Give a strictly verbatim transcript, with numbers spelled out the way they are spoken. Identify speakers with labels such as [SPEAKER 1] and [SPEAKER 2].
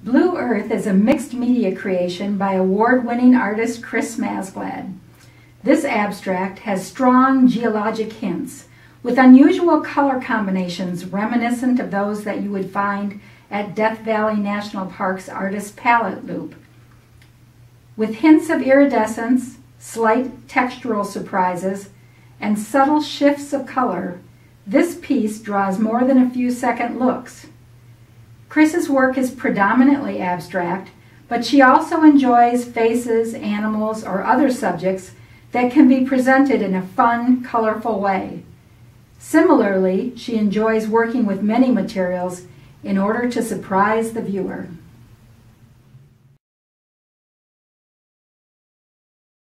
[SPEAKER 1] Blue Earth is a mixed media creation by award-winning artist Chris Masglad. This abstract has strong geologic hints with unusual color combinations reminiscent of those that you would find at Death Valley National Park's artist palette loop. With hints of iridescence, slight textural surprises, and subtle shifts of color, this piece draws more than a few second looks. Chris's work is predominantly abstract, but she also enjoys faces, animals, or other subjects that can be presented in a fun, colorful way. Similarly, she enjoys working with many materials in order to surprise the viewer.